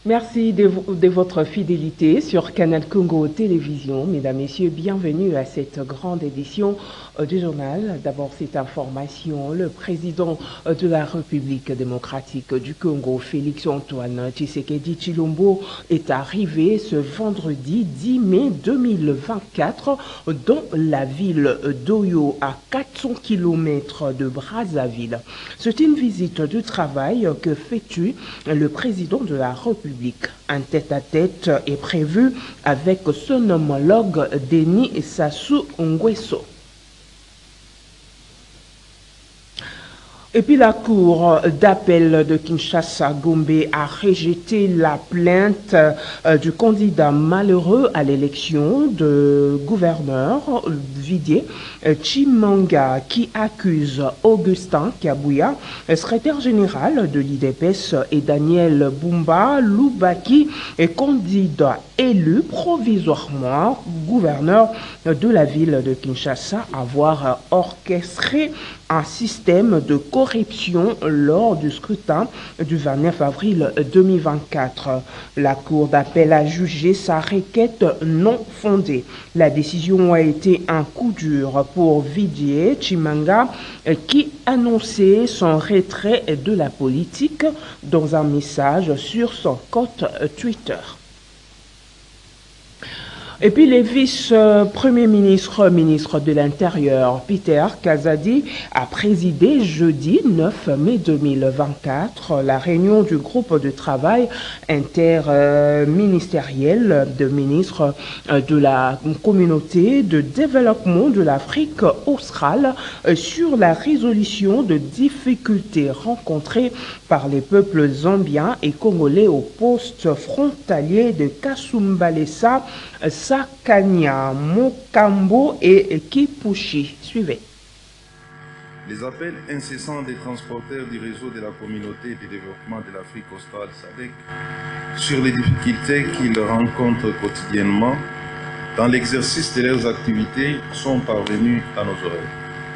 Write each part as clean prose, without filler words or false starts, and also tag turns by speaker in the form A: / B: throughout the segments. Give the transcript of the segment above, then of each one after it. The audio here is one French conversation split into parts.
A: Merci de votre fidélité sur Canal Congo Télévision. Mesdames, Messieurs, bienvenue à cette grande édition du journal. D'abord, cette information. Le président de la République démocratique du Congo, Félix-Antoine Tshisekedi Tshilombo, est arrivé ce vendredi 10 mai 2024 dans la ville d'Oyo, à 400 km de Brazzaville. C'est une visite de travail que effectue le président de la République. Un tête-à-tête est prévu avec son homologue Denis Sassou Nguesso. Et puis la Cour d'appel de Kinshasa-Gombe a rejeté la plainte du candidat malheureux à l'élection de gouverneur Vidier Chimanga, qui accuse Augustin Kabouya, secrétaire général de l'IDPS, et Daniel Bumba Lubaki, candidat élu provisoirement gouverneur de la ville de Kinshasa, avoir orchestré un système de corruption lors du scrutin du 29 avril 2024. La Cour d'appel a jugé sa requête non fondée. La décision a été un coup dur pour Vidier Chimanga, qui annonçait son retrait de la politique dans un message sur son compte Twitter. Et puis le vice-premier ministre de l'Intérieur, Peter Kazadi, a présidé jeudi 9 mai 2024 la réunion du groupe de travail interministériel de ministres de la communauté de développement de l'Afrique australe sur la résolution de difficultés rencontrées par les peuples zambiens et congolais au poste frontalier de Kasumbalesa, Sakania, Mokambo et Kipushi. Suivez.
B: Les appels incessants des transporteurs du réseau de la communauté de développement de l'Afrique australe SADC sur les difficultés qu'ils rencontrent quotidiennement dans l'exercice de leurs activités sont parvenus à nos oreilles.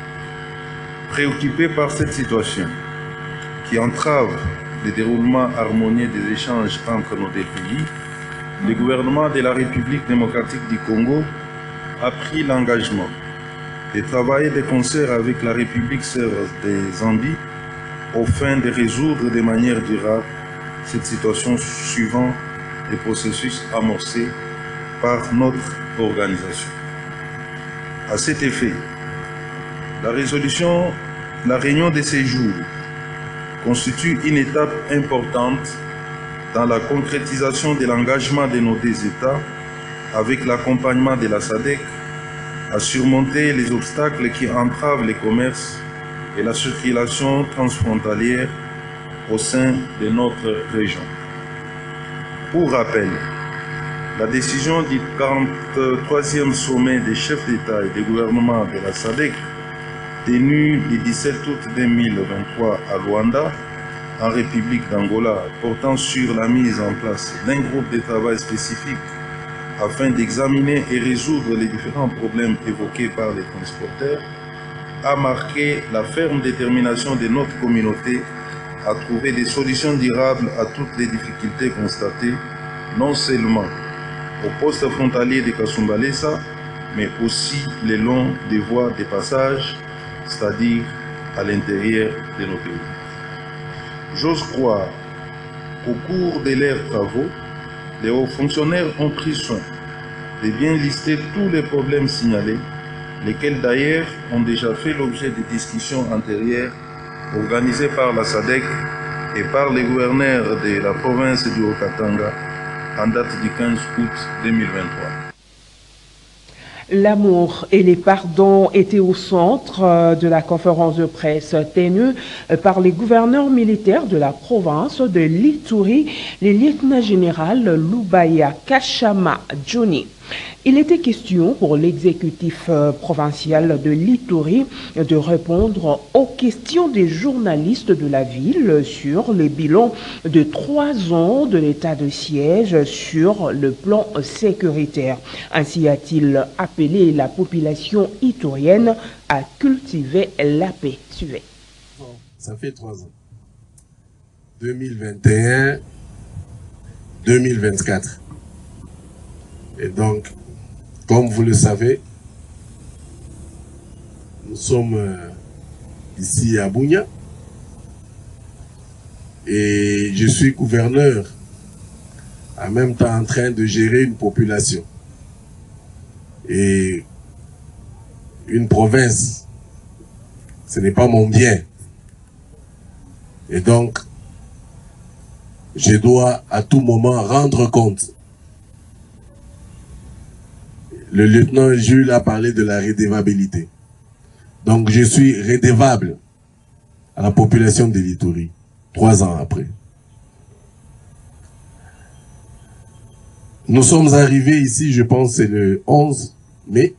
B: Préoccupés par cette situation qui entrave le déroulement harmonieux des échanges entre nos deux pays, le gouvernement de la République démocratique du Congo a pris l'engagement de travailler de concert avec la République sœur de Zambie au fin de résoudre de manière durable cette situation suivant les processus amorcés par notre organisation. À cet effet, la réunion de ces jours constitue une étape importante dans la concrétisation de l'engagement de nos deux États avec l'accompagnement de la SADC à surmonter les obstacles qui entravent le commerce et la circulation transfrontalière au sein de notre région. Pour rappel, la décision du 43e sommet des chefs d'État et de gouvernement de la SADC, tenu le 17 août 2023 à Luanda, en République d'Angola, portant sur la mise en place d'un groupe de travail spécifique afin d'examiner et résoudre les différents problèmes évoqués par les transporteurs, a marqué la ferme détermination de notre communauté à trouver des solutions durables à toutes les difficultés constatées, non seulement au poste frontalier de Kasumbalesa, mais aussi le long des voies de passage, c'est-à-dire à l'intérieur de nos pays. J'ose croire qu'au cours de leurs travaux, les hauts fonctionnaires ont pris soin de bien lister tous les problèmes signalés, lesquels d'ailleurs ont déjà fait l'objet de discussions antérieures organisées par la SADC et par les gouverneurs de la province du Haut-Katanga en date du 15 août 2023.
A: L'amour et les pardons étaient au centre de la conférence de presse tenue par les gouverneurs militaires de la province de l'Ituri, le lieutenant-général Lubaya Kachama Johnny. Il était question pour l'exécutif provincial de l'Ituri de répondre aux questions des journalistes de la ville sur le bilan de 3 ans de l'état de siège sur le plan sécuritaire. Ainsi a-t-il appelé la population iturienne à cultiver la paix. Suivez.
C: Ça fait 3 ans. 2021, 2024. Et donc, comme vous le savez, nous sommes ici à Bunia et je suis gouverneur, en même temps en train de gérer une population. Et une province, ce n'est pas mon bien. Et donc, je dois à tout moment rendre compte. Le lieutenant Jules a parlé de la redevabilité. Donc, je suis redevable à la population de l'Ituri, 3 ans après. Nous sommes arrivés ici, je pense, c'est le 11 mai.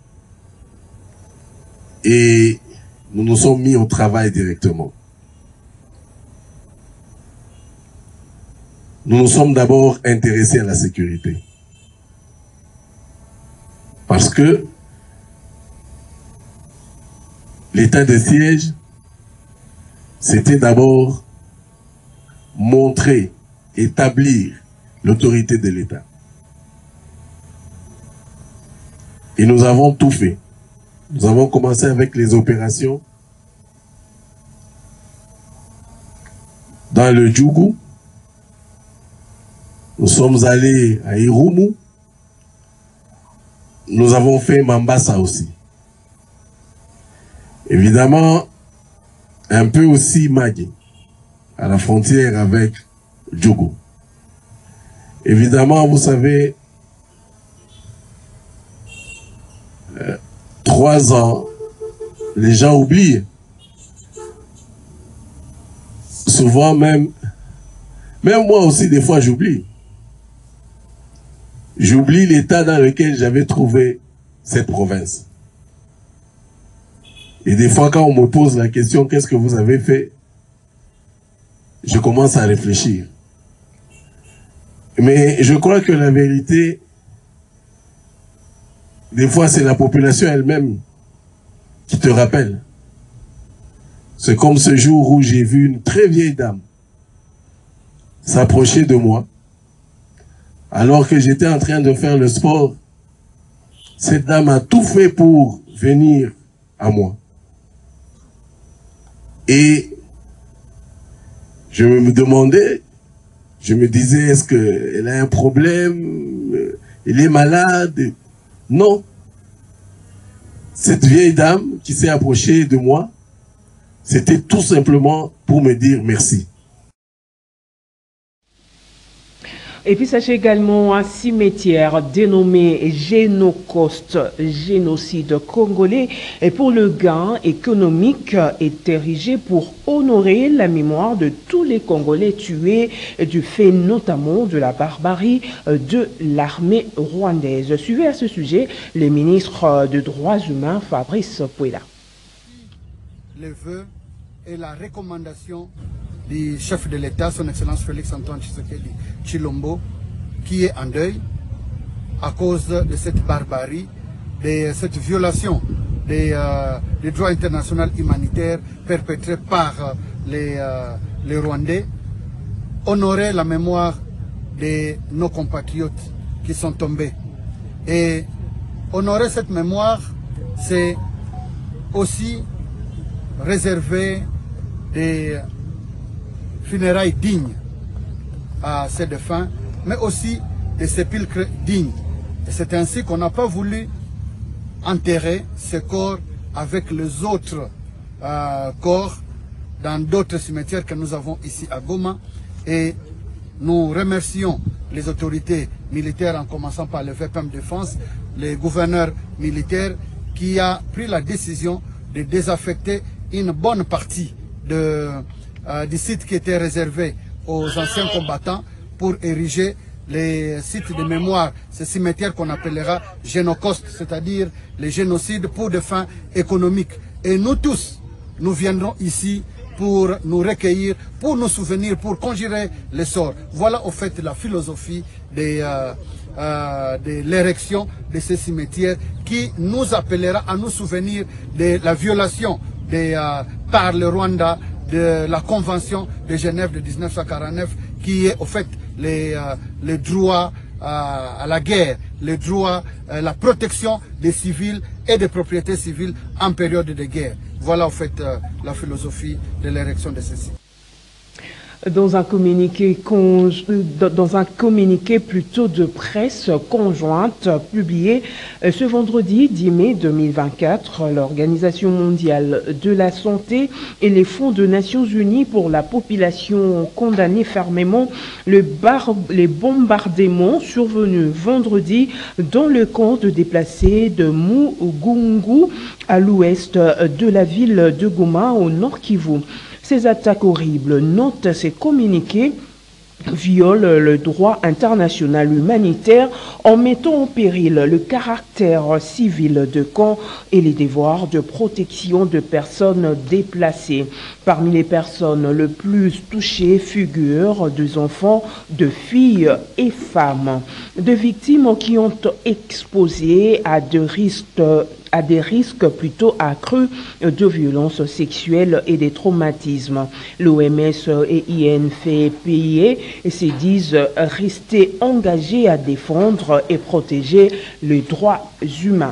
C: Et nous nous sommes mis au travail directement. Nous nous sommes d'abord intéressés à la sécurité. Parce que l'état de siège, c'était d'abord montrer, établir l'autorité de l'État. Et nous avons tout fait. Nous avons commencé avec les opérations dans le Djougou. Nous sommes allés à Irumu. Nous avons fait Mambasa aussi. Évidemment, un peu aussi Magui, à la frontière avec Djougou. Évidemment, vous savez, 3 ans, les gens oublient. Souvent même moi aussi, des fois, j'oublie. J'oublie l'état dans lequel j'avais trouvé cette province. Et des fois, quand on me pose la question, qu'est-ce que vous avez fait? Je commence à réfléchir. Mais je crois que la vérité, des fois, c'est la population elle-même qui te rappelle. C'est comme ce jour où j'ai vu une très vieille dame s'approcher de moi, alors que j'étais en train de faire le sport. Cette dame a tout fait pour venir à moi. Et je me demandais, je me disais, est-ce qu'elle a un problème? Elle est malade? Non. Cette vieille dame qui s'est approchée de moi, c'était tout simplement pour me dire merci.
A: Et puis sachez également un cimetière dénommé Génocoste, génocide congolais, et pour le gain économique est érigé pour honorer la mémoire de tous les Congolais tués du fait notamment de la barbarie de l'armée rwandaise. Suivez à ce sujet le ministre des Droits humains Fabrice Pouela.
D: Les vœux et la recommandation du chef de l'État, son Excellence Félix Antoine Tshisekedi Tshilombo, qui est en deuil à cause de cette barbarie, de cette violation des droits internationaux humanitaires perpétrés par les Rwandais, honorer la mémoire de nos compatriotes qui sont tombés. Et honorer cette mémoire, c'est aussi réserver des funérailles dignes à ces défunts, mais aussi des sépulcres dignes. Et c'est ainsi qu'on n'a pas voulu enterrer ces corps avec les autres corps dans d'autres cimetières que nous avons ici à Goma. Et nous remercions les autorités militaires, en commençant par le VPM Défense, les gouverneurs militaires, qui a pris la décision de désaffecter une bonne partie du site qui était réservé aux anciens combattants pour ériger les sites de mémoire, ces cimetières qu'on appellera génocostes, c'est-à-dire les génocides pour des fins économiques. Et nous tous, nous viendrons ici pour nous recueillir, pour nous souvenir, pour conjurer les sorts. Voilà au fait la philosophie de l'érection de ces cimetières qui nous appellera à nous souvenir de la violation par le Rwanda de la Convention de Genève de 1949 qui est au fait les droits à la guerre, les droits, la protection des civils et des propriétés civiles en période de guerre. Voilà en fait la philosophie de l'érection de ceci.
A: Dans un communiqué plutôt de presse conjointe publié ce vendredi 10 mai 2024, l'Organisation mondiale de la santé et les fonds des Nations unies pour la population ont condamné fermement les bombardements survenus vendredi dans le camp de déplacés de Mugungu à l'ouest de la ville de Goma au nord Kivu. Ces attaques horribles, notent ces communiqués, violent le droit international humanitaire en mettant en péril le caractère civil de camp et les devoirs de protection de personnes déplacées. Parmi les personnes les plus touchées figurent des enfants, de filles et femmes, de victimes qui ont exposé à des risques plutôt accrus de violences sexuelles et des traumatismes. L'OMS et INFPI se disent rester engagés à défendre et protéger les droits humains.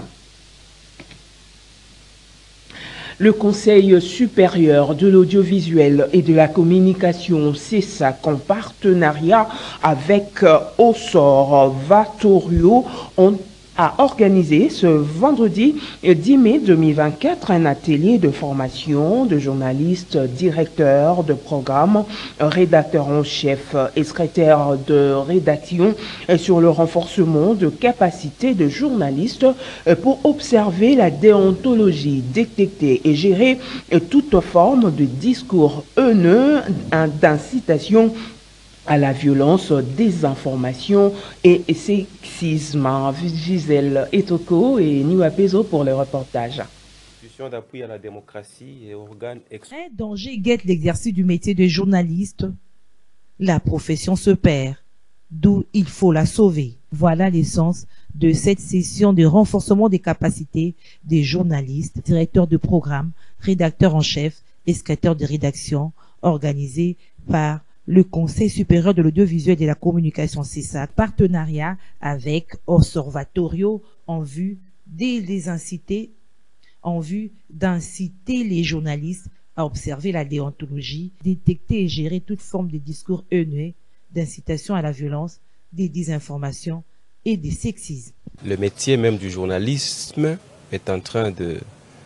A: Le Conseil supérieur de l'audiovisuel et de la communication CESAC en partenariat avec Observatorio a organisé ce vendredi 10 mai 2024 un atelier de formation de journalistes, directeurs de programmes, rédacteurs en chef et secrétaires de rédaction sur le renforcement de capacités de journalistes pour observer la déontologie, détecter et gérer toute forme de discours haineux, d'incitation à la violence, désinformation et sexisme. Gisèle Etoko et Niwa Pezo pour le reportage.
E: D'appui à la démocratie et organes
F: un danger guette l'exercice du métier de journaliste. La profession se perd, d'où il faut la sauver. Voilà l'essence de cette session de renforcement des capacités des journalistes, directeurs de programme, rédacteurs en chef et secrétaires de rédaction, organisée par le Conseil supérieur de l'audiovisuel et de la communication CESAC, partenariat avec Observatorio en vue d'inciter les journalistes à observer la déontologie, détecter et gérer toute forme de discours haineux, d'incitation à la violence, des désinformations et des sexismes.
E: Le métier même du journalisme est en train de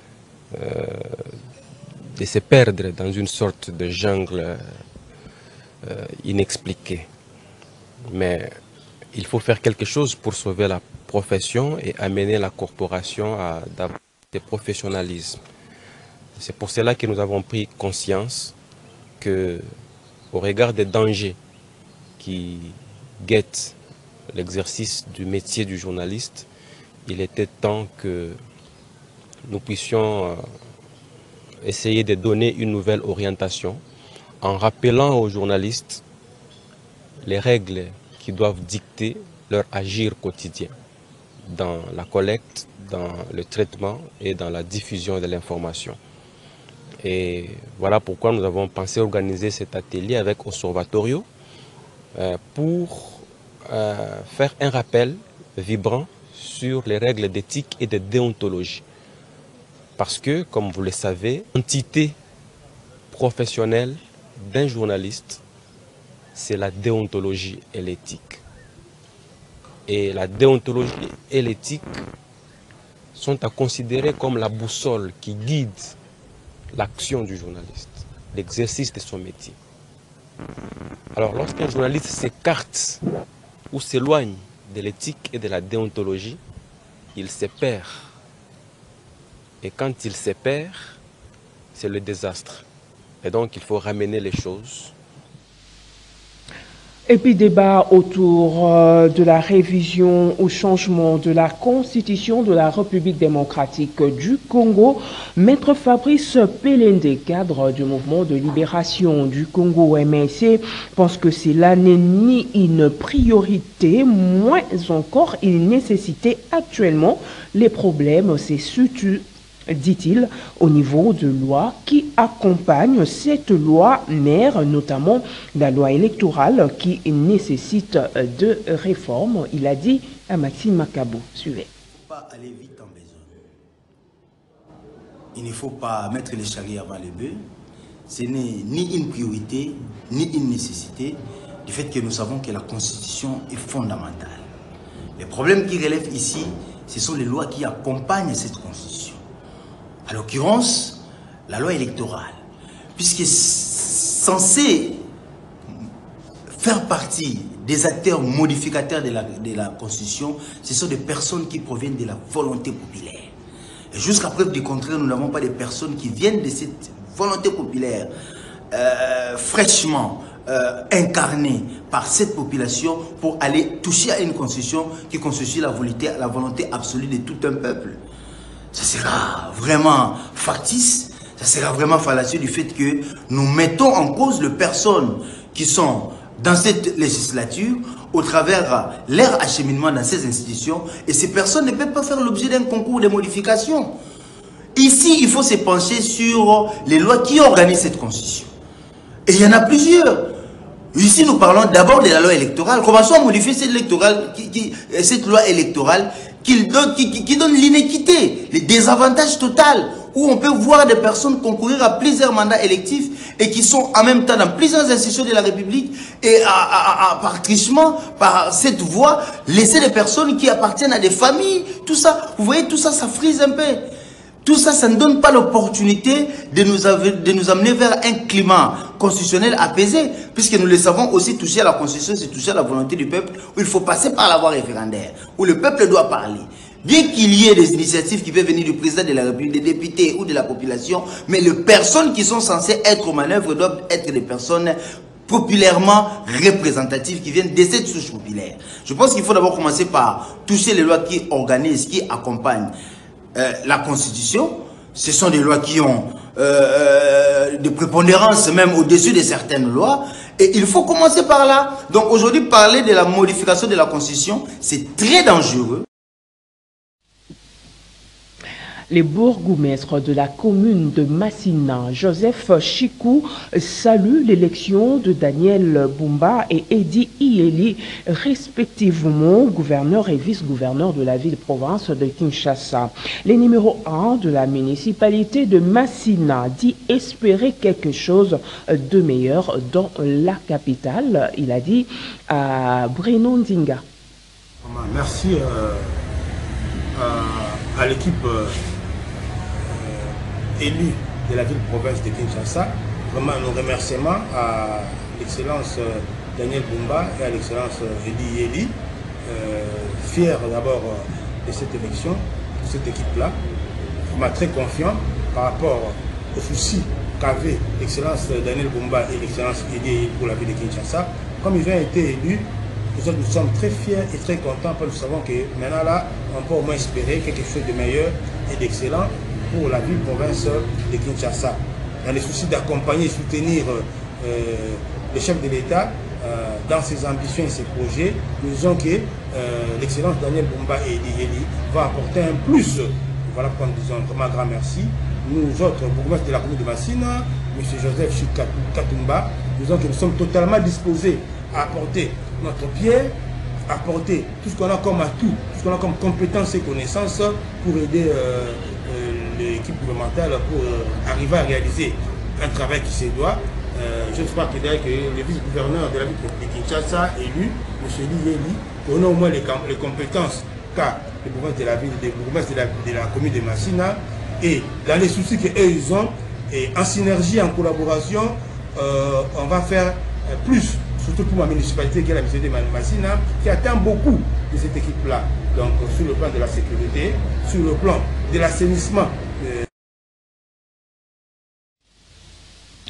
E: se perdre dans une sorte de jungle inexpliqué. Mais il faut faire quelque chose pour sauver la profession et amener la corporation à davantage de professionnalisme. C'est pour cela que nous avons pris conscience que, au regard des dangers qui guettent l'exercice du métier du journaliste, il était temps que nous puissions essayer de donner une nouvelle orientation en rappelant aux journalistes les règles qui doivent dicter leur agir quotidien dans la collecte, dans le traitement et dans la diffusion de l'information. Et voilà pourquoi nous avons pensé organiser cet atelier avec Observatorio pour faire un rappel vibrant sur les règles d'éthique et de déontologie. Parce que, comme vous le savez, l'entité professionnelle d'un journaliste, c'est la déontologie et l'éthique. Et la déontologie et l'éthique sont à considérer comme la boussole qui guide l'action du journaliste, l'exercice de son métier. Alors lorsqu'un journaliste s'écarte ou s'éloigne de l'éthique et de la déontologie, il se perd. Et quand il se perd, c'est le désastre. Et donc il faut ramener les choses.
A: Et puis débat autour de la révision au changement de la constitution de la République démocratique du Congo. Maître Fabrice Pelende, cadre du mouvement de libération du Congo MLC, pense que cela n'est ni une priorité, moins encore une nécessité actuellement. Les problèmes, c'est surtout dit-il, au niveau de loi qui accompagne cette loi mère, notamment la loi électorale qui nécessite de réformes. Il a dit à Maxime Makabo. Suivez.
G: Il ne faut pas aller vite en besoin. Il ne faut pas mettre les charrues avant les bœufs. Ce n'est ni une priorité, ni une nécessité, du fait que nous savons que la Constitution est fondamentale. Les problèmes qui relèvent ici, ce sont les lois qui accompagnent cette Constitution. À l'occurrence, la loi électorale, puisque censée faire partie des acteurs modificateurs de la Constitution, ce sont des personnes qui proviennent de la volonté populaire. Et jusqu'à preuve du contraire, nous n'avons pas de personnes qui viennent de cette volonté populaire fraîchement incarnée par cette population pour aller toucher à une Constitution qui constitue la volonté absolue de tout un peuple. Ça sera vraiment factice, ça sera vraiment fallacieux du fait que nous mettons en cause les personnes qui sont dans cette législature au travers leur acheminement dans ces institutions, et ces personnes ne peuvent pas faire l'objet d'un concours de modification. Ici, il faut se pencher sur les lois qui organisent cette constitution. Et il y en a plusieurs. Ici, nous parlons d'abord de la loi électorale. Commençons à modifier cette loi électorale qui donne l'inéquité, les désavantages totaux, où on peut voir des personnes concourir à plusieurs mandats électifs et qui sont en même temps dans plusieurs institutions de la République et par trichement, par cette voie, laisser des personnes qui appartiennent à des familles. Tout ça, vous voyez, tout ça, ça frise un peu. Tout ça, ça ne donne pas l'opportunité de nous amener vers un climat constitutionnel apaisé, puisque nous le savons aussi, toucher à la Constitution, c'est toucher à la volonté du peuple, où il faut passer par la voie référendaire, où le peuple doit parler. Bien qu'il y ait des initiatives qui peuvent venir du président de la République, des députés ou de la population, mais les personnes qui sont censées être aux manœuvres doivent être des personnes populairement représentatives qui viennent de cette souche populaire. Je pense qu'il faut d'abord commencer par toucher les lois qui organisent, qui accompagnent la Constitution. Ce sont des lois qui ont de prépondérance même au-dessus de certaines lois. Et il faut commencer par là. Donc aujourd'hui, parler de la modification de la Constitution, c'est très dangereux.
A: Les bourgmestres de la commune de Massina, Joseph Chikou, saluent l'élection de Daniel Bumba et Edi Ieli, respectivement gouverneur et vice-gouverneur de la ville-province de Kinshasa. Les numéros 1 de la municipalité de Massina dit espérer quelque chose de meilleur dans la capitale. Il a dit à Bruno Ndinga.
H: Merci à l'équipe élue de la ville-province de Kinshasa. Vraiment nos remerciements à l'excellence Daniel Bumba et à l'excellence Edi Ieli. Fier d'abord de cette élection, de cette équipe-là. Vraiment très confiant par rapport au souci qu'avait l'excellence Daniel Bumba et l'excellence Edi Ieli pour la ville de Kinshasa. Comme ils ont été élus, nous sommes très fiers et très contents parce que nous savons que maintenant là, on peut au moins espérer quelque chose de meilleur et d'excellent pour la ville-province de Kinshasa. Dans les soucis d'accompagner et soutenir le chef de l'État dans ses ambitions et ses projets, nous disons que l'excellence Daniel Bumba et Edi Ieli va apporter un plus. Voilà pourquoi nous disons vraiment grand merci. Nous autres, bourgmestres de la commune de Massina, M. Joseph Chikatumba, nous disons que nous sommes totalement disposés à apporter notre pierre, apporter tout ce qu'on a comme atout, tout ce qu'on a comme compétences et connaissances pour aider l'équipe gouvernementale pour arriver à réaliser un travail qui se doit. J'espère que le vice-gouverneur de la ville de Kinshasa élu, M. Edi Ieli, qu'on a au moins les compétences qu'a le bourgmestre de la ville, des bourgmestres de la commune de Massina, et dans les soucis qu'eux ils ont, et en synergie, en collaboration, on va faire plus, surtout pour ma municipalité qui est la municipalité de Massina, qui attend beaucoup de cette équipe-là. Donc sur le plan de la sécurité, sur le plan de l'assainissement.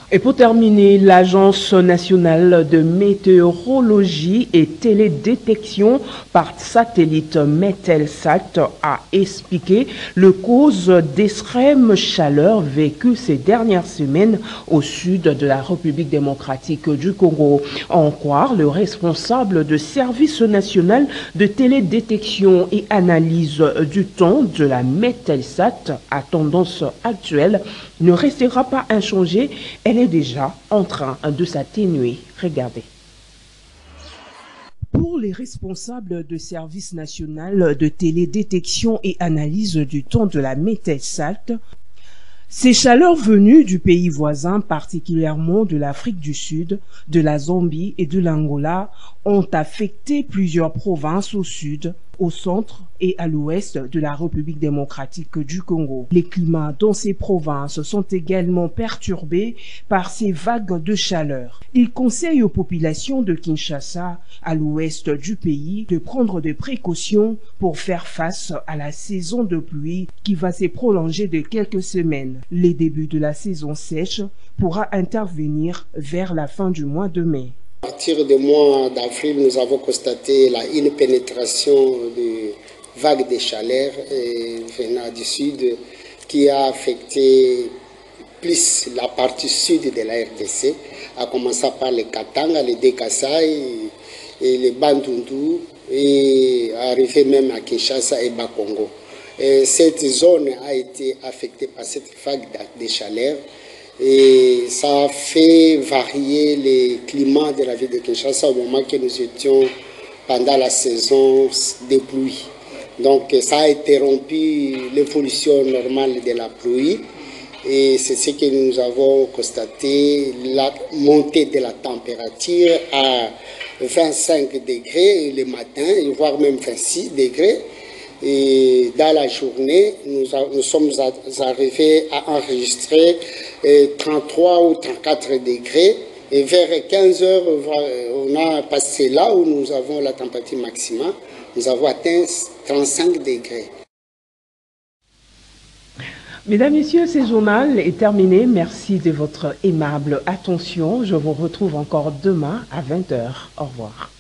A: Et pour terminer, l'Agence nationale de météorologie et télédétection par satellite Metelsat a expliqué le cause d'extrêmes chaleurs vécues ces dernières semaines au sud de la République démocratique du Congo. En croire le responsable de service national de télédétection et analyse du temps de la Metelsat à tendance actuelle, ne restera pas inchangée. Elle est déjà en train de s'atténuer. Regardez. Pour les responsables de service national de télédétection et analyse du temps de la Metelsat, ces chaleurs venues du pays voisin, particulièrement de l'Afrique du Sud, de la Zambie et de l'Angola, ont affecté plusieurs provinces au sud, au centre et à l'ouest de la République démocratique du Congo. Les climats dans ces provinces sont également perturbés par ces vagues de chaleur. Il conseille aux populations de Kinshasa, à l'ouest du pays, de prendre des précautions pour faire face à la saison de pluie qui va se prolonger de quelques semaines. Le début de la saison sèche pourra intervenir vers la fin du mois de mai.
I: À partir du mois d'avril, nous avons constaté une pénétration de vagues de chaleur venant du sud qui a affecté plus la partie sud de la RDC, à commencer par les Katanga, les Dekasai et les Bandundu, et arrivé même à Kinshasa et Bakongo. Et cette zone a été affectée par cette vague de chaleur. Et ça a fait varier les climats de la ville de Kinshasa au moment que nous étions pendant la saison des pluies. Donc ça a interrompu l'évolution normale de la pluie et c'est ce que nous avons constaté, la montée de la température à 25 degrés le matin, voire même 26 degrés. Et dans la journée, nous sommes arrivés à enregistrer 33 ou 34 degrés. Et vers 15 heures, on a passé là où nous avons la température maximale. Nous avons atteint 35 degrés.
A: Mesdames, Messieurs, ce journal est terminé. Merci de votre aimable attention. Je vous retrouve encore demain à 20 h. Au revoir.